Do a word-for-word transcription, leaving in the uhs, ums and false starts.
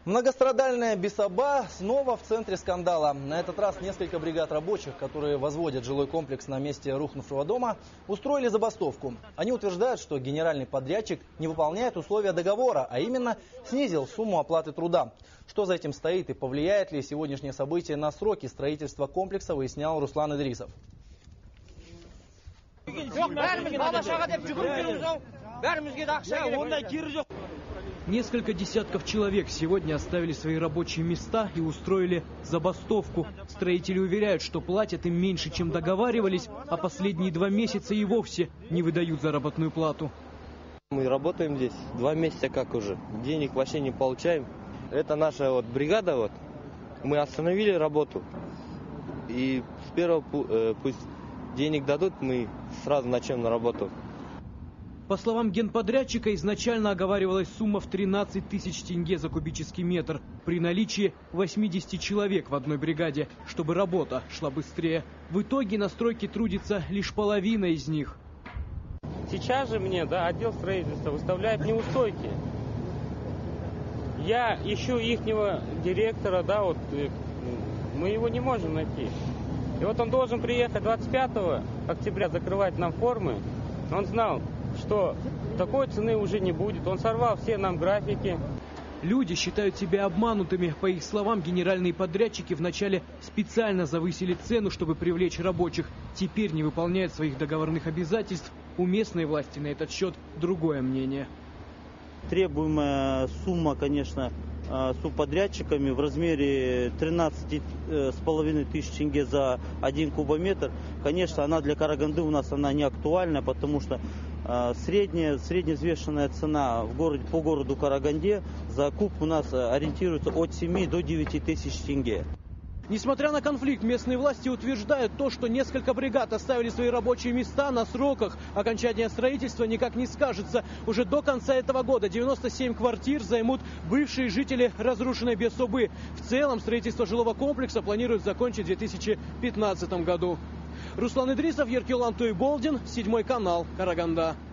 Многострадальная Бесаба снова в центре скандала. На этот раз несколько бригад рабочих, которые возводят жилой комплекс на месте рухнувшего дома, устроили забастовку. Они утверждают, что генеральный подрядчик не выполняет условия договора, а именно снизил сумму оплаты труда. Что за этим стоит и повлияет ли сегодняшнее событие на сроки строительства комплекса, выяснял Руслан Идрисов. Несколько десятков человек сегодня оставили свои рабочие места и устроили забастовку. Строители уверяют, что платят им меньше, чем договаривались, а последние два месяца и вовсе не выдают заработную плату. Мы работаем здесь два месяца как уже, денег вообще не получаем. Это наша вот бригада, вот. Мы остановили работу, и с первого э, пусть денег дадут, мы сразу начнем на работу. По словам генподрядчика, изначально оговаривалась сумма в тринадцать тысяч тенге за кубический метр при наличии восьмидесяти человек в одной бригаде, чтобы работа шла быстрее. В итоге на стройке трудится лишь половина из них. Сейчас же мне, да, отдел строительства выставляет неустойки. Я ищу ихнего директора, да, вот мы его не можем найти. И вот он должен приехать двадцать пятого октября закрывать нам формы. Он знал, что такой цены уже не будет. Он сорвал все нам графики. Люди считают себя обманутыми. По их словам, генеральные подрядчики вначале специально завысили цену, чтобы привлечь рабочих. Теперь не выполняют своих договорных обязательств. У местной власти на этот счет другое мнение. Требуемая сумма, конечно, субподрядчиками в размере тринадцати с половиной тысяч тенге за один кубометр. Конечно, она для Караганды у нас она не актуальна, потому что средняя, средневзвешенная цена в городе, по городу Караганде за куб у нас ориентируется от семи до девяти тысяч тенге. Несмотря на конфликт, местные власти утверждают то, что несколько бригад оставили свои рабочие места на сроках. Окончание строительства никак не скажется. Уже до конца этого года девяносто семь квартир займут бывшие жители разрушенной Бесабы. В целом строительство жилого комплекса планируют закончить в две тысячи пятнадцатом году. Руслан Идрисов, Еркелан Туйболдин, седьмой канал, Караганда.